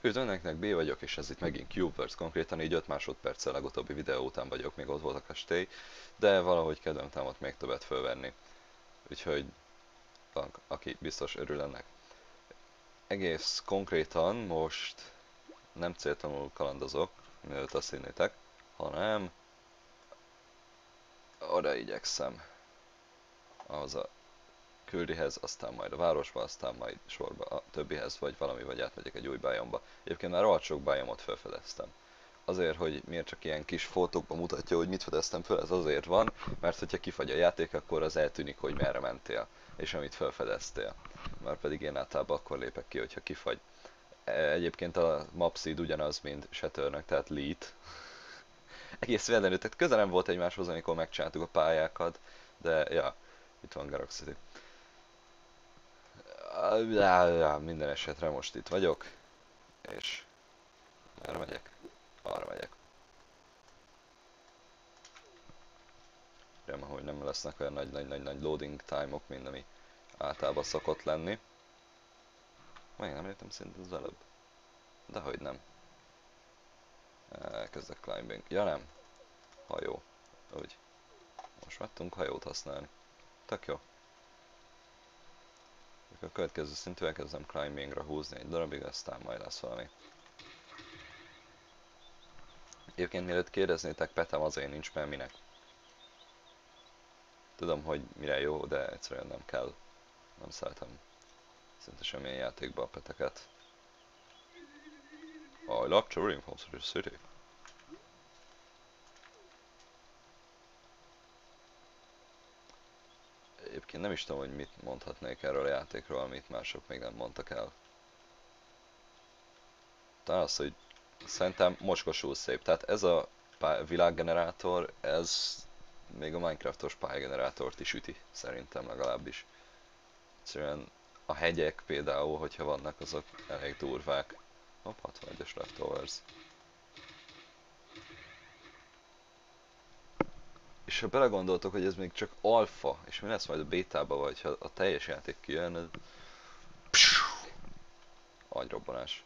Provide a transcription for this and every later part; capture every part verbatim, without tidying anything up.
Üdvözlőnek, B vagyok, és ez itt megint Cubeverse, konkrétan így öt másodperccel legutóbbi videó után vagyok, még ott volt a kastély, de valahogy kedvem támadt még többet fölvenni, úgyhogy van, aki biztos örül ennek. Egész konkrétan most nem céltanul kalandozok, mielőtt azt hinnétek, hanem oda igyekszem ahhoz a küldihez, aztán majd a városba, aztán majd sorba a többihez, vagy valami, vagy átmegyek egy új biomba. Egyébként már rohadt sok biomot felfedeztem. Azért, hogy miért csak ilyen kis fotókban mutatja, hogy mit fedeztem föl, ez azért van, mert hogyha kifagy a játék, akkor az eltűnik, hogy merre mentél, és amit felfedeztél. Már pedig én általában akkor lépek ki, hogyha kifagy. Egyébként a mapseed ugyanaz, mint Shatternek, tehát Leet. Egész véletlenül, tehát közel nem volt egymáshoz, amikor megcsináltuk a pályákat, de ja, itt van Garrock City. Ja, ja, minden esetre most itt vagyok, és erre megyek, arra megyek. Remélem, hogy nem lesznek olyan nagy-nagy-nagy loading time-ok, mint ami általában szokott lenni. Meg nem értem, szerintem az előbb. Dehogy nem. Elkezdek climbing. Ja nem. Hajó. Úgy. Most már tudunk hajót használni. Tök jó. A következő szintű elkezdem climbingra húzni egy darabig, aztán majd lesz valami. Egyébként mielőtt kérdeznétek, petem azért nincs, mert minek. Tudom, hogy mire jó, de egyszerűen nem kell. Nem szeretem szinte semmilyen játékba a peteket. Oh, I love touring from City City. Egyébként nem is tudom, hogy mit mondhatnék erről a játékról, amit mások még nem mondtak el. Talán az, hogy szerintem mocskosul szép. Tehát ez a világgenerátor, ez még a Minecraftos pályagenerátort is üti, szerintem legalábbis. Egyszerűen a hegyek például, hogyha vannak, azok elég durvák. Hopp, hatvanegyes leftovers. És ha belegondoltok, hogy ez még csak alfa, és mi lesz majd a bétába, vagy ha a teljes játék kijön, ez... agyrobbanás.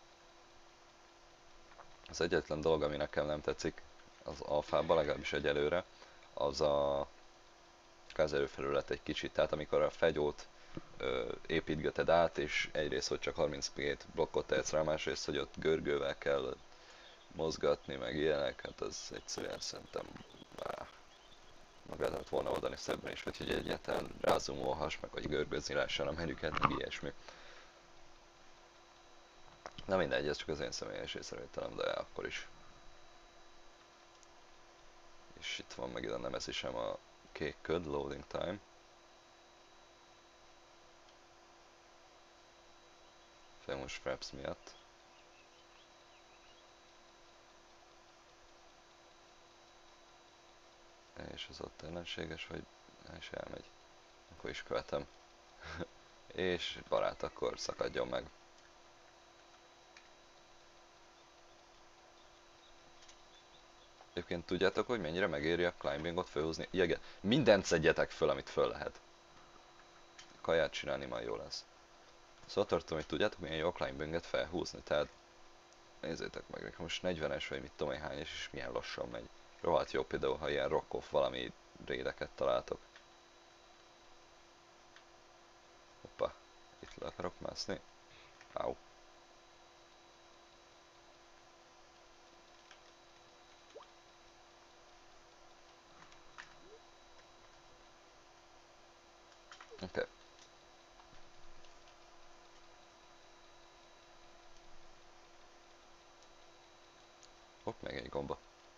Az egyetlen dolog, ami nekem nem tetszik az alfában, legalábbis egyelőre, az a gázerőfelület egy kicsit. Tehát amikor a fegyót ö, építgeted át, és egyrészt, hogy csak harminckét blokkot tehetsz rá, másrészt, hogy ott görgővel kell mozgatni, meg ilyenek, hát az egyszerűen szerintem áh, meg lehetett volna oldani szebben is, vagy hogy egyáltalán rázumolhass, meg hogy görgőzni lehessen a menüket, meg ilyesmi. Na mindegy, ez csak az én személyes észrevételem, de akkor is. És itt van meg ide a nemezisem, a kék köd, loading time. Famous fraps miatt. És az ott ellenséges, hogy és elmegy. Akkor is követem. És barát, akkor szakadjon meg. Egyébként tudjátok, hogy mennyire megéri a climbingot felhúzni? Igen, mindent szedjetek föl, amit föl lehet. Kaját csinálni majd jó lesz. Szóval tartom, hogy tudjátok, milyen jó a climbinget felhúzni, tehát nézzétek meg, nekem most negyvenes vagy mit tudom én hány, és milyen lassan megy. Rohadt jó például, ha ilyen rock-off valami rédeket találtok. Hoppa, itt le akarok mászni. Áú. Oké. Okay. Hopp, még egy gomba.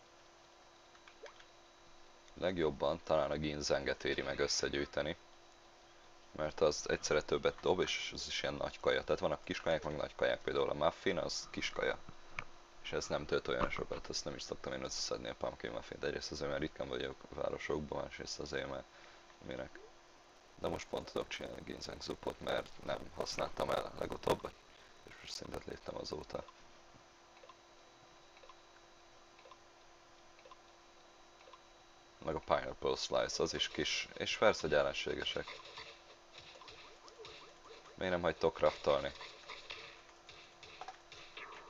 Legjobban talán a ginzenget éri meg összegyűjteni. Mert az egyszerre többet dob, és az is ilyen nagy kaja. Tehát vannak kis kaják, meg nagy kaják. Például a muffin, az kis kaja. És ez nem tölt olyan sokat, azt nem is szoktam én összeszedni a pumpkin muffint. Egyrészt azért, mert ritkán vagyok a városokban, másrészt azért, mert minek. De most pont tudok csinálni ginseng zupot, mert nem használtam el legutóbb, és most szintet léptem azóta. Meg a pineapple slice, az is kis, és persze, hogy ellenségesek. Miért nem hagytok craftolni?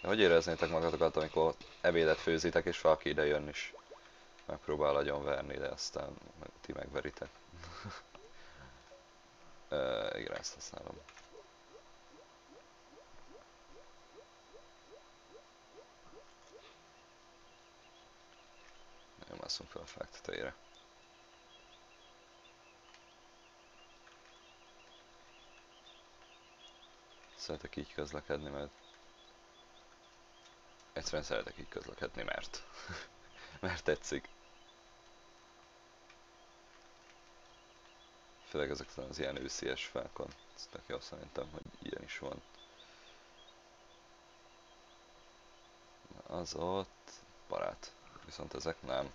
Hogy éreznétek magatokat, amikor ebédet főzitek és valaki ide jön is megpróbál agyonverni, de aztán meg, ti megveritek. uh, igen, ezt használom. Nem mászunk fel a fák tetejére. Szeretek így közlekedni, mert egyszerűen szeretek így közlekedni, mert mert tetszik. Főleg ezeken az ilyen őszies fákon. Ez tök jó szerintem, hogy ilyen is van. Az ott barát. Viszont ezek nem.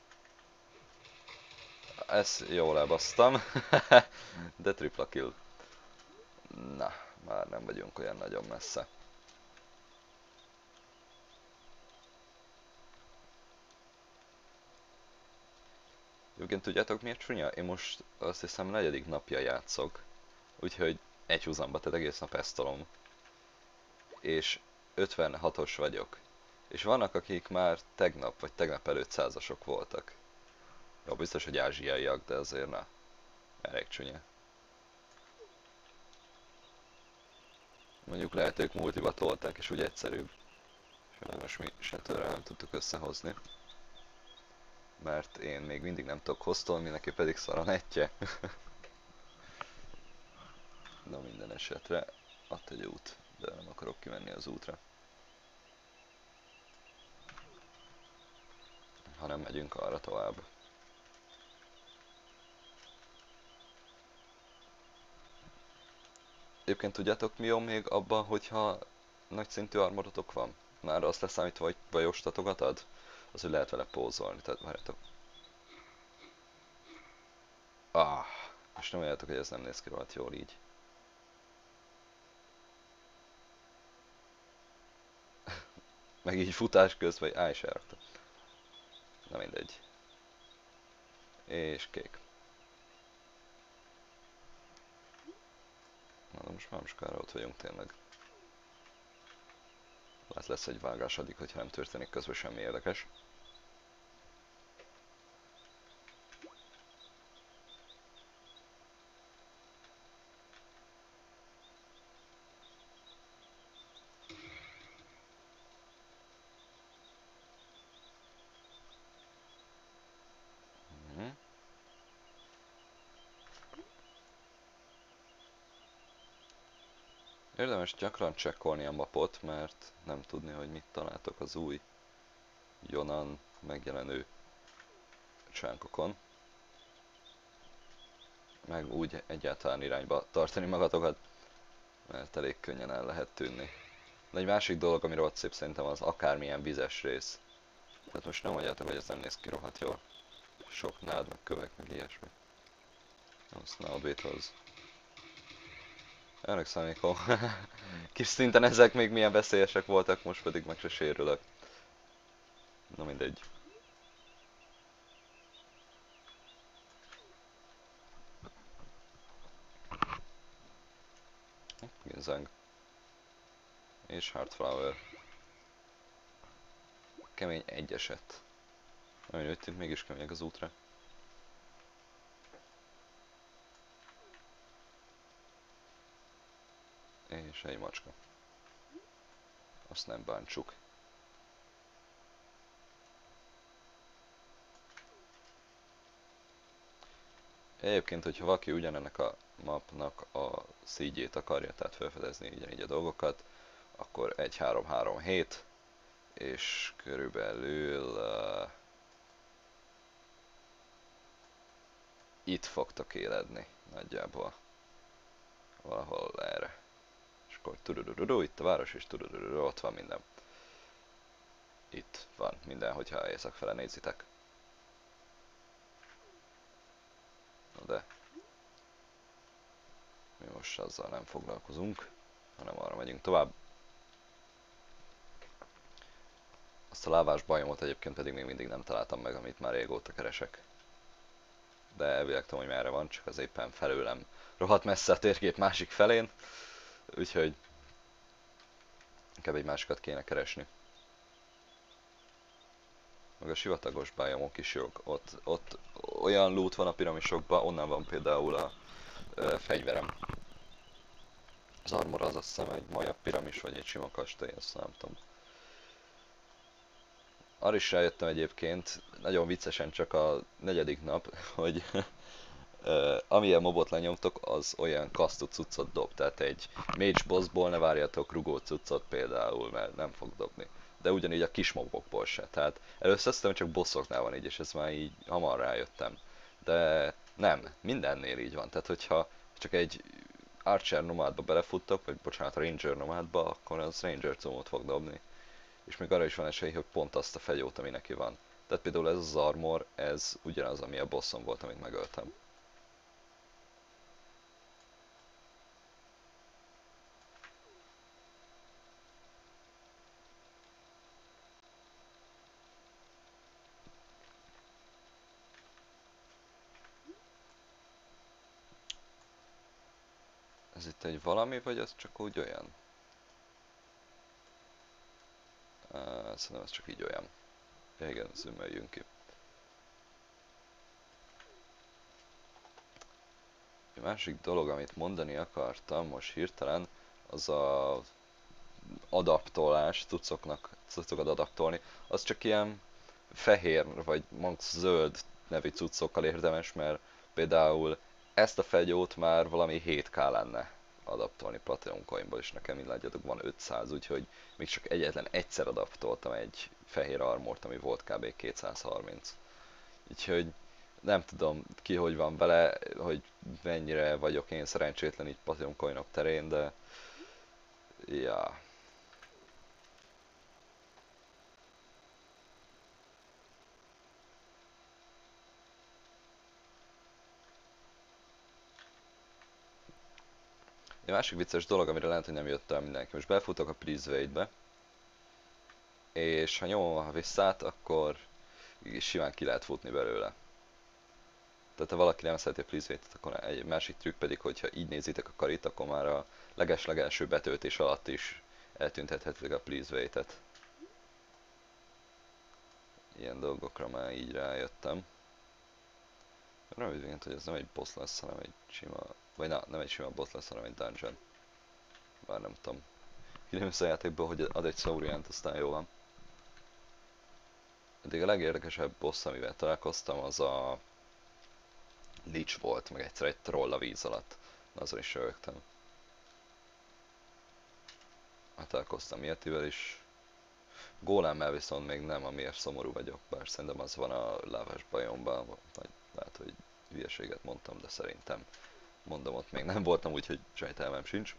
Ezt jól elbasztam. De tripla kill. Na, már nem vagyunk olyan nagyon messze. Egyébként tudjátok miért csúnya? Én most azt hiszem negyedik napja játszok. Úgyhogy egy húzamba, tehát egész nap ezt tolom. És ötvenhatos vagyok. És vannak akik már tegnap vagy tegnap előtt százasok voltak. Jó, biztos, hogy ázsiaiak, de azért na, elég csúnya. Mondjuk lehet ők multiba tolták, és úgy egyszerűbb. És most mi se nem tudtuk összehozni. Mert én még mindig nem tudok hoztolni, neki pedig szar a netje. Na minden esetre ott egy út, de nem akarok kimenni az útra. Hanem megyünk arra tovább. Egyébként tudjátok mi jó még abban, hogyha nagy szintű armorotok van? Már azt leszámítva, hogy bajos tatogat ad? Az, hogy lehet vele pózolni, tehát várjátok. Ah, és nem mondjátok, hogy ez nem néz ki rohadt jól így. Meg így futás közben, áj, is elrakta. Na mindegy. És kék. Na de most már sokára ott vagyunk tényleg. Lehet lesz egy vágás addig, hogyha nem történik közben semmi érdekes. Mhm. Érdemes gyakran csekkolni a mapot, mert nem tudni, hogy mit találtok az új Jonan megjelenő csánkokon. Meg úgy egyáltalán irányba tartani magatokat, mert elég könnyen el lehet tűnni. De egy másik dolog, ami rohadt szép szerintem, az akármilyen vizes rész. Tehát most nem mondjátok, hogy ez nem néz ki rohadt jól. Sok nád, meg kövek, meg ilyesmi. Azt ne a Beatles. Emlékszem, amikor kis szinten ezek még milyen veszélyesek voltak, most pedig meg se sérülök. Na mindegy. Ginzang. És Heartflower. Kemény egyeset. Olyan jöttünk, mégis kemények az útra. És egy macska. Azt nem bántsuk. Egyébként, hogyha valaki ugyanennek a mapnak a szígyét akarja, tehát felfedezni így a dolgokat, akkor egy három három hét, és körülbelül uh, itt fogtok éledni, nagyjából. Valahol erre. És akkor tududududú, itt a város, és tududududú, ott van minden. Itt van minden, hogyha északfele nézitek. Na de mi most azzal nem foglalkozunk, hanem arra megyünk tovább. Azt a lávás bajomot egyébként pedig még mindig nem találtam meg, amit már régóta keresek. De elvileg tudom, hogy merre van, csak az éppen felőlem rohadt messze a térkép másik felén. Úgyhogy inkább egy másikat kéne keresni. Meg a sivatagos biomok is jók. Ott, ott olyan loot van a piramisokban, onnan van például a ö, fegyverem. Az armor az azt hiszem egy maja piramis vagy egy sima kastély, azt nem tudom. Arra is rájöttem egyébként, nagyon viccesen csak a negyedik nap, hogy uh, amilyen mobot lenyomtok, az olyan kasztú cuccot dob. Tehát egy mage bossból ne várjatok rugó cuccot például, mert nem fog dobni. De ugyanígy a kis mobokból se. Tehát először azt hiszem, csak bossoknál van így, és ezt már így hamar rájöttem. De nem, mindennél így van. Tehát hogyha csak egy Archer nomádba belefuttok, vagy bocsánat, Ranger nomádba, akkor az Ranger comot fog dobni. És még arra is van esély, hogy pont azt a fegyót, ami neki van. Tehát például ez az armor, ez ugyanaz, ami a bosson volt, amit megöltem. Ez itt egy valami, vagy ez csak úgy olyan? Uh, szerintem ez csak így olyan. Ja, igen, zoomeljünk ki. A másik dolog, amit mondani akartam most hirtelen, az a adaptolás, cuccoknak, cuccokat adaptolni. Az csak ilyen fehér vagy max zöld nevű cuccokkal érdemes, mert például ezt a fegyót már valami hét ká lenne adaptolni Platinum Coinból, és nekem így látjátok van ötszáz, úgyhogy még csak egyetlen egyszer adaptoltam egy fehér armort, ami volt kb. kétszázharminc. Úgyhogy nem tudom ki hogy van vele, hogy mennyire vagyok én szerencsétlen így Platinum Coinok terén, de ja. Egy másik vicces dolog, amire lehet, hogy nem jött el mindenki. Most befutok a Please Wait-be, és ha nyomom a visszát, akkor simán ki lehet futni belőle. Tehát ha valaki nem szereti a Please Wait-et, akkor egy másik trükk pedig, hogyha így nézitek a karit, akkor már a leges-legelső betöltés alatt is eltüntethetitek a Please Wait-et. Ilyen dolgokra már így rájöttem. Remélem, hogy ez nem egy boss lesz, hanem egy sima... Vagy na, nem egy sima boss lesz, hanem egy dungeon. Bár nem tudom. Kiderülsz a játékból, hogy ad egy Sauriant, aztán jó van. Eddig a legérdekesebb boss, amivel találkoztam, az a Lich volt, meg egyszer egy troll a víz alatt. Na, azon is rögtem. Hát találkoztam ilyetivel is. Gólemmel viszont még nem, amiért szomorú vagyok, bár szerintem az van a lávás bajomban, vagy lehet, hogy hülyeséget mondtam, de szerintem mondom, ott még nem voltam, úgyhogy sejtelmem sincs.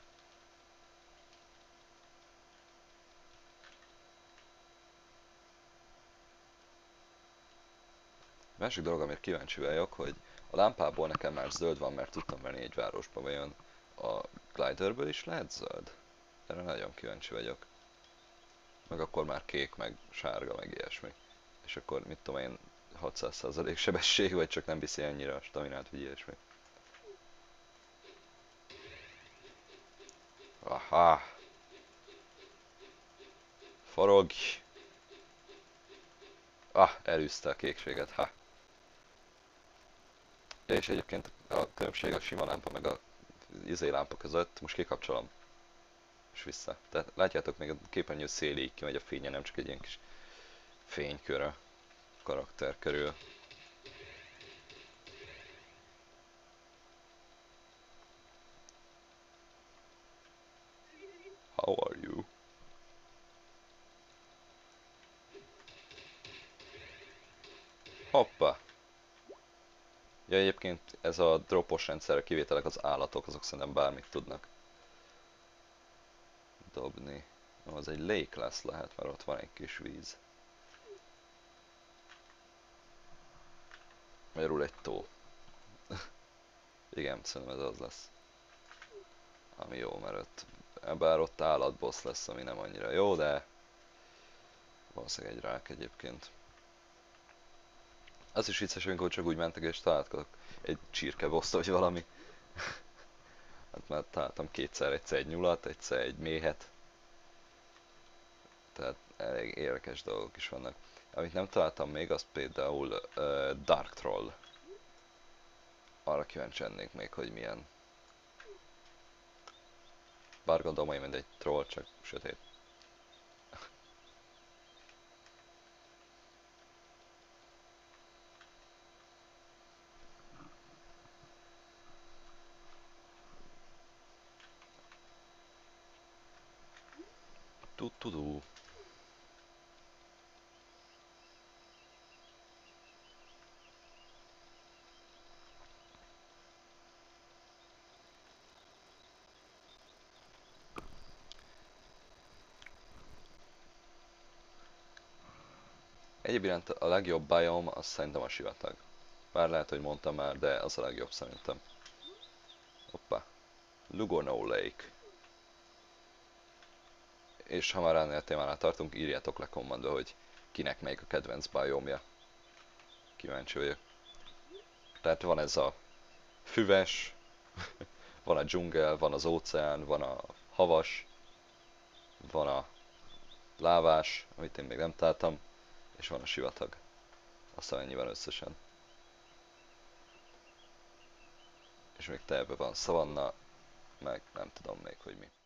Másik dolog, amire kíváncsi vagyok, hogy a lámpából nekem már zöld van, mert tudtam venni egy városba, vajon a gliderből is lehet zöld? Erre nagyon kíváncsi vagyok. Meg akkor már kék, meg sárga, meg ilyesmi. És akkor mit tudom én, hatszáz százalék sebesség, vagy csak nem viszi ennyire a staminát, vagy ilyesmi. Aha! Forogj! Ah, elűzte a kékséget, ha! Ja, és egyébként a különbség a sima lámpa meg a izé lámpa között, most kikapcsolom. És vissza. Tehát látjátok, még a képernyő széléig kimegy a fénye, nem csak egy ilyen kis fénykör a karakter körül. How are you? Hoppa! Ja, egyébként ez a dropos rendszerre kivételek az állatok, azok szerintem bármit tudnak dobni. No, az egy lake lesz lehet, mert ott van egy kis víz. Magyarul egy tó. Igen, szerintem ez az lesz. Ami jó, mert ott, bár ott állatboss lesz, ami nem annyira jó, de valószínűleg egy rák egyébként. Az is vicces, amikor csak úgy mentek és találkozok egy csirkeboszt vagy valami. Hát már találtam kétszer, egyszer egy nyulat, egyszer egy méhet. Tehát elég érdekes dolgok is vannak. Amit nem találtam még, az például uh, Dark Troll. Arra kíváncsi lennék még, hogy milyen. Bár gondolom, hogy mindegy troll, csak sötét. Tudú. Egyéb iránt a legjobb biome az szerintem a sivatag. Bár lehet, hogy mondtam már, de az a legjobb szerintem. Hoppá. Lugono Lake. És ha már ennél a témánál tartunk, írjátok le kommentbe, hogy kinek melyik a kedvenc biomja. Kíváncsi vagyok. Tehát van ez a füves, van a dzsungel, van az óceán, van a havas, van a lávás, amit én még nem találtam, és van a sivatag. Aztán ennyi van összesen. És még terve van szavanna, meg nem tudom még, hogy mi.